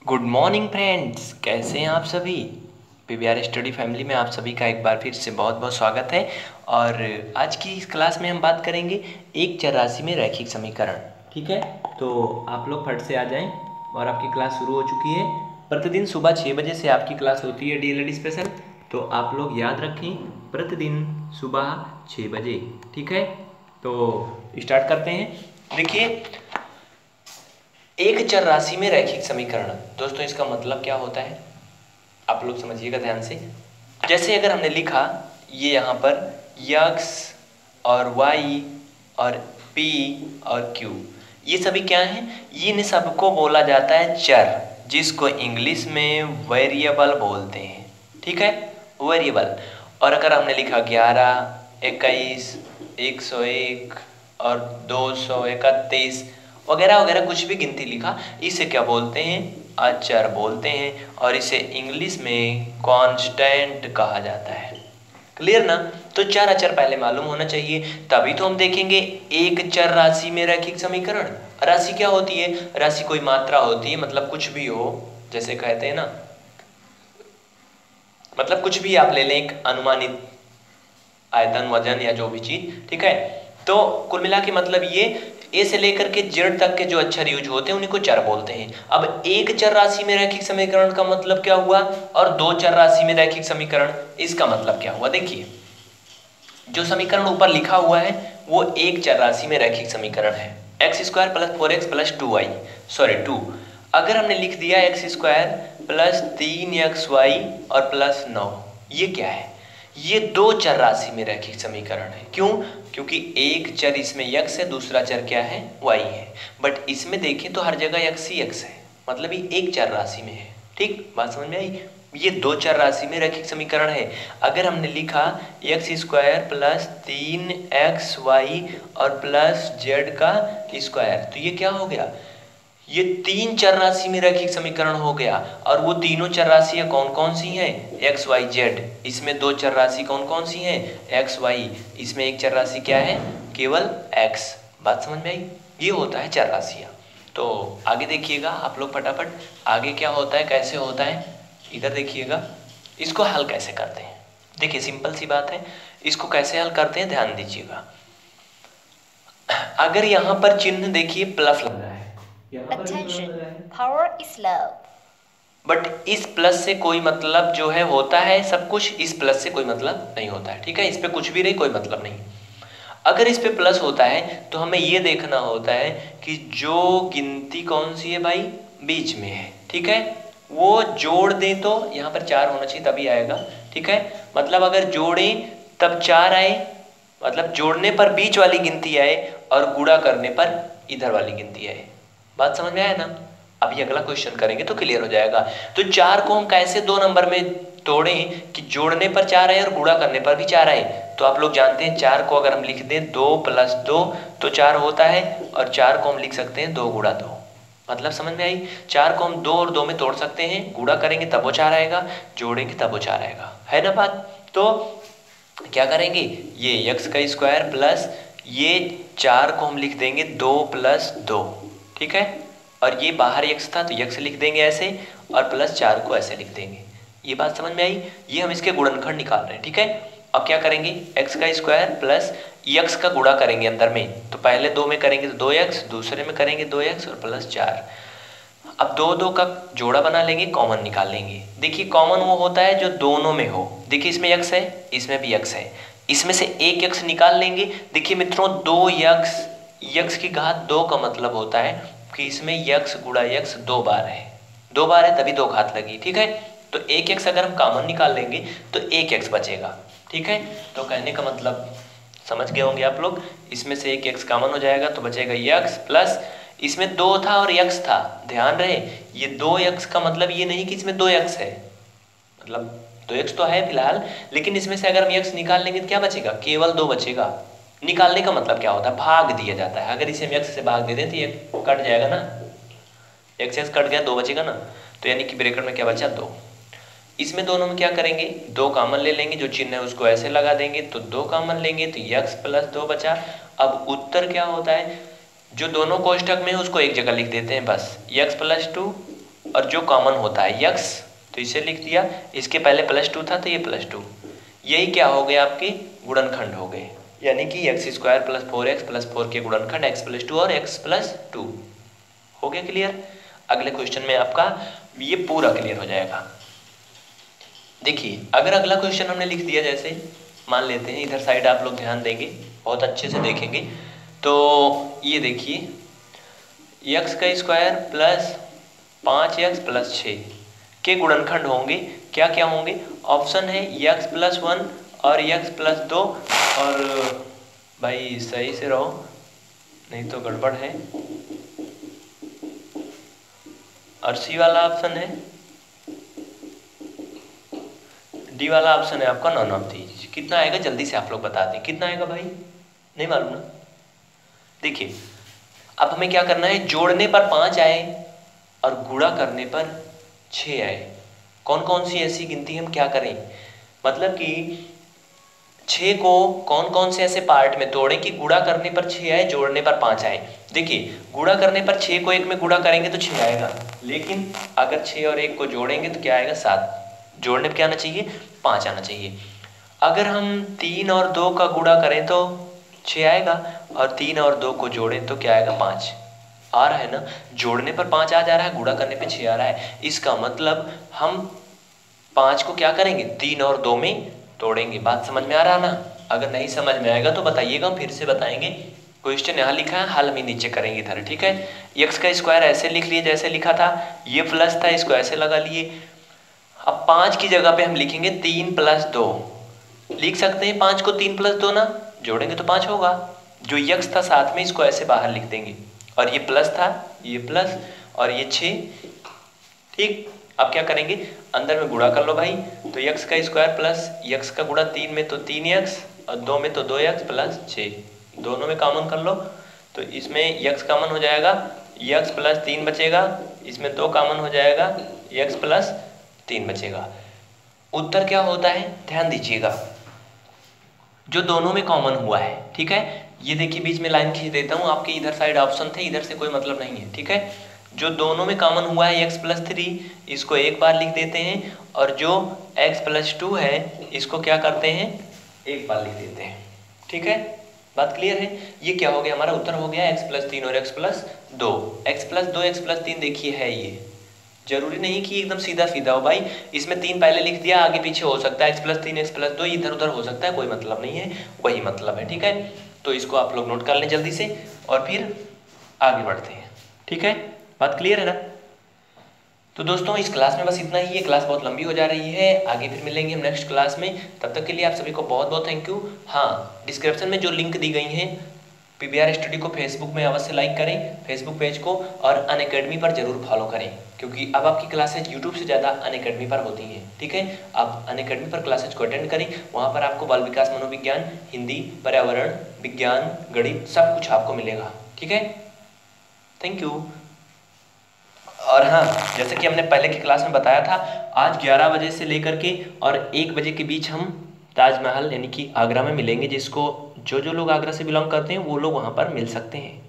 Good morning friends, कैसे हैं आप सभी। पीवीआर स्टडी फैमिली में आप सभी का एक बार फिर से बहुत बहुत स्वागत है। और आज की इस क्लास में हम बात करेंगे एक चर राशि में रैखिक समीकरण। ठीक है, तो आप लोग फट से आ जाएं और आपकी क्लास शुरू हो चुकी है। प्रतिदिन सुबह 6 बजे से आपकी क्लास होती है डीएलएड स्पेशल, तो आप लोग याद रखें प्रतिदिन सुबह 6 बजे। ठीक है, तो स्टार्ट करते हैं। देखिए, एक चर राशि में रैखिक समीकरण, दोस्तों इसका मतलब क्या होता है आप लोग समझिएगा ध्यान से। जैसे अगर हमने लिखा ये यहाँ पर x और y और p और q, ये सभी क्या हैं, इन सबको बोला जाता है चर, जिसको इंग्लिश में वेरिएबल बोलते हैं। ठीक है, वेरिएबल। और अगर हमने लिखा 11, 21, 101 और 231 वगैरह वगैरह कुछ भी गिनती लिखा, इसे क्या बोलते हैं, अचर बोलते हैं, और इसे इंग्लिश में कांस्टेंट कहा जाता है। क्लियर ना। तो चर अचर पहले मालूम होना चाहिए, तभी तो हम देखेंगे एक चर राशि में रैखिक समीकरण। राशि क्या होती है, राशि कोई मात्रा होती है, मतलब कुछ भी हो, जैसे कहते हैं ना, मतलब कुछ भी आप ले लें, एक अनुमानित आयतन, वजन या जो भी चीज। ठीक है, तो कुल मिला के मतलब ये ए से लेकर के जेड तक के जो अक्षर यूज होते हैं उन्हीं को चर बोलते हैं। अब एक चर राशि में रैखिक समीकरण का मतलब क्या हुआ, और दो चर राशि में रैखिक समीकरण, इसका मतलब क्या हुआ। देखिए, जो समीकरण ऊपर लिखा हुआ है वो एक चर राशि में रैखिक समीकरण है, x² + 4x + 2y, सॉरी 2। अगर हमने लिख दिया x² + 3xy और +9, ये क्या है, ये दो चर राशि में रैखिक समीकरण है। क्यों, क्योंकि एक चर इसमें x है, दूसरा चर क्या है, y है। बट इसमें देखें तो हर जगह x ही x है, मतलब ये एक चर राशि में है। ठीक, बात समझ में आई। ये दो चर राशि में रैखिक समीकरण है। अगर हमने लिखा x² + 3xy और +z का स्क्वायर, तो ये क्या हो गया, ये तीन चर राशि में रैखिक समीकरण हो गया। और वो तीनों चर राशियां कौन कौन सी हैं, x y z। इसमें दो चर राशि कौन कौन सी हैं, x y। इसमें एक चर राशि क्या है, केवल x। बात समझ में आई, ये होता है चर राशियां। तो आगे देखिएगा आप लोग फटाफट, आगे क्या होता है, कैसे होता है, इधर देखिएगा। इसको हल कैसे करते हैं, देखिए सिंपल सी बात है, इसको कैसे हल करते हैं ध्यान दीजिएगा। अगर यहाँ पर चिन्ह देखिए प्लस लग रहा है, Attention, power is love. But इस प्लस से कोई मतलब जो है होता है सब कुछ, इस प्लस से कोई मतलब नहीं होता है। ठीक है, इस पे कुछ भी रहे कोई मतलब नहीं। अगर इस पे प्लस होता है तो हमें ये देखना होता है कि जो गिनती कौन सी है भाई, बीच में है। ठीक है, वो जोड़ दें तो यहाँ पर 4 होना चाहिए तभी आएगा। ठीक है, मतलब अगर जोड़ें तब 4 आए, मतलब जोड़ने पर बीच वाली गिनती आए और गुणा करने पर इधर वाली गिनती आए। बात समझ में आया ना। अभी अगला क्वेश्चन करेंगे तो क्लियर हो जाएगा। तो 4 को हम कैसे दो नंबर में तोड़ें कि जोड़ने पर 4 आए और गुणा करने पर भी 4 आए। तो आप लोग जानते हैं 4 को अगर हम लिख दें 2 + 2 तो 4 होता है, और 4 को हम लिख सकते हैं 2 × 2। मतलब समझ में आई। 4 को हम 2 और 2 में तोड़ सकते हैं, गुणा करेंगे तब वो 4 आएगा, जोड़ेंगे तब वो 4 आएगा, है ना बात। तो क्या करेंगे, ये x² प्लस ये 4 को हम लिख देंगे 2 + 2। ठीक है, और ये बाहर x था तो x लिख देंगे ऐसे, और +4 को ऐसे लिख देंगे। ये बात समझ में आई। ये हम इसके गुणनखंड निकाल रहे हैं। ठीक है, अब क्या करेंगे, x² प्लस x का गुणा करेंगे अंदर में, तो पहले 2 में करेंगे तो 2x, दूसरे में करेंगे 2x और +4। अब 2 2 का जोड़ा बना लेंगे, कॉमन निकाल लेंगे। देखिए कॉमन वो होता है जो दोनों में हो। देखिए इसमें x है, इसमें भी x है, इसमें से एक x निकाल लेंगे। देखिए मित्रों 2x, x की घात 2 का मतलब होता है कि इसमें x गुणा x 2 बार है, 2 बार है तभी 2 घात लगी। ठीक है, तो एक x अगर हम कॉमन निकाल लेंगे तो एक x बचेगा। ठीक है, तो कहने का मतलब समझ गए होंगे आप लोग, इसमें से एक x कॉमन हो जाएगा तो बचेगा x प्लस, इसमें 2 था और x था, ध्यान रहे ये 2x का मतलब ये नहीं कि इसमें 2x है, मतलब 2x तो है फिलहाल, लेकिन इसमें से अगर हम x निकाल लेंगे तो क्या बचेगा, केवल 2 बचेगा। निकालने का मतलब क्या होता है, भाग दिया जाता है। अगर इसे हम x से भाग दे दें तो ये कट जाएगा ना, x कट गया, 2 बचेगा ना, तो यानी कि ब्रैकेट में क्या बचा, 2। इसमें दोनों में क्या करेंगे, 2 कॉमन ले लेंगे, जो चिन्ह है उसको ऐसे लगा देंगे तो 2 कॉमन लेंगे तो x + 2 बचा। अब उत्तर क्या होता है, जो दोनों कोष्ठक में है उसको एक जगह लिख देते हैं बस, x + 2 और जो कॉमन होता है यक्स, तो इसे लिख दिया, इसके पहले +2 था तो ये +2, यही क्या हो गए आपके गुणनखंड हो गए, यानी कि x² + 4x + 4 के गुणनखंड x+2 और x+2 हो गया क्लियर। अगले क्वेश्चन में आपका ये पूरा क्लियर हो जाएगा। देखिए अगर अगला क्वेश्चन हमने लिख दिया, जैसे मान लेते हैं इधर साइड आप लोग ध्यान देंगे, बहुत अच्छे से देखेंगे, तो ये देखिए x² + 5x + 6 के गुणनखंड होंगे, क्या क्या होंगे, ऑप्शन है x+1 और x+2, और भाई सही से रहो नहीं तो गड़बड़ है, और सी वाला ऑप्शन है, डी वाला ऑप्शन है आपका नॉन ऑफ दीज। कितना आएगा जल्दी से आप लोग बता दें, कितना आएगा भाई, नहीं मालूम ना। देखिए अब हमें क्या करना है, जोड़ने पर 5 आए और गुणा करने पर 6 आए, कौन कौन सी ऐसी गिनती हम क्या करें, मतलब कि 6 को कौन कौन से ऐसे पार्ट में तोड़ें कि गुणा करने पर 6 आए, जोड़ने पर 5 आए। देखिए गुणा करने पर 6 को 1 में गुणा करेंगे तो 6 आएगा, लेकिन अगर 6 और 1 को जोड़ेंगे तो क्या आएगा 7, जोड़ने पर क्या आना चाहिए 5 आना चाहिए। अगर हम 3 और 2 का गुणा करें तो 6 आएगा, और 3 और 2 को जोड़ें तो क्या आएगा 5 आ रहा है ना, जोड़ने पर 5 आ जा रहा है, गुणा करने पे 6 आ रहा है, इसका मतलब हम 5 को क्या करेंगे 3 और 2 में तोड़ेंगे। बात समझ में आ रहा ना, अगर नहीं समझ में आएगा तो बताइएगा, फिर से बताएंगे। क्वेश्चन यहाँ लिखा है, हल हम नीचे करेंगे इधर, ठीक है। x² ऐसे लिख लिए जैसे लिखा था, ये प्लस था इसको ऐसे लगा लिए। अब 5 की जगह पे हम लिखेंगे 3 + 2, लिख सकते हैं 5 को 3 + 2 ना, जोड़ेंगे तो 5 होगा। जो x था साथ में इसको ऐसे बाहर लिख देंगे, और ये प्लस था, ये प्लस और ये 6, ठीक। अब क्या करेंगे, अंदर में गुणा कर लो भाई, तो x² प्लस x का गुणा 3 में तो 3x और 2 में तो 2x + 6, दोनों में कॉमन कर लो, तो इसमें x कॉमन हो जाएगा, x + 3 बचेगा, इसमें 2 कॉमन हो जाएगा, x + 3 बचेगा। उत्तर क्या होता है ध्यान दीजिएगा, जो दोनों में कॉमन हुआ है, ठीक है। ये देखिए बीच में लाइन खींच देता हूँ, आपके इधर साइड ऑप्शन थे, इधर से कोई मतलब नहीं है, ठीक है। जो दोनों में कॉमन हुआ है x+3, इसको एक बार लिख देते हैं, और जो x+2 है इसको क्या करते हैं एक बार लिख देते हैं, ठीक है। बात क्लियर है। ये क्या हो गया हमारा उत्तर हो गया x+3 और x+2। x+2 x+3 देखिए है, ये जरूरी नहीं कि एकदम सीधा सीधा हो भाई, इसमें 3 पहले लिख दिया आगे पीछे हो सकता है, x+3 x+2 इधर उधर हो सकता है, कोई मतलब नहीं है, वही मतलब है, ठीक है। तो इसको आप लोग नोट कर लें जल्दी से और फिर आगे बढ़ते हैं, ठीक है। बात क्लियर है ना। तो दोस्तों इस क्लास में बस इतना ही, ये क्लास बहुत लंबी हो जा रही है, आगे फिर मिलेंगे हम नेक्स्ट क्लास में, तब तक के लिए आप सभी को बहुत बहुत थैंक यू। हाँ, डिस्क्रिप्शन में जो लिंक दी गई हैं PBR स्टडी को फेसबुक में अवश्य लाइक करें, फेसबुक पेज को, और अनअकैडमी पर जरूर फॉलो करें, क्योंकि अब आपकी क्लासेज यूट्यूब से ज़्यादा अनअकैडमी पर होती हैं, ठीक है। आप अनअकैडमी पर क्लासेज को अटेंड करें, वहाँ पर आपको बाल विकास मनोविज्ञान, हिंदी, पर्यावरण विज्ञान, गणित सब कुछ आपको मिलेगा, ठीक है। Thank you. और हाँ, जैसे कि हमने पहले की क्लास में बताया था, आज 11 बजे से लेकर के और 1 बजे के बीच हम ताजमहल यानी कि आगरा में मिलेंगे, जिसको जो लोग आगरा से बिलोंग करते हैं वो लोग वहाँ पर मिल सकते हैं।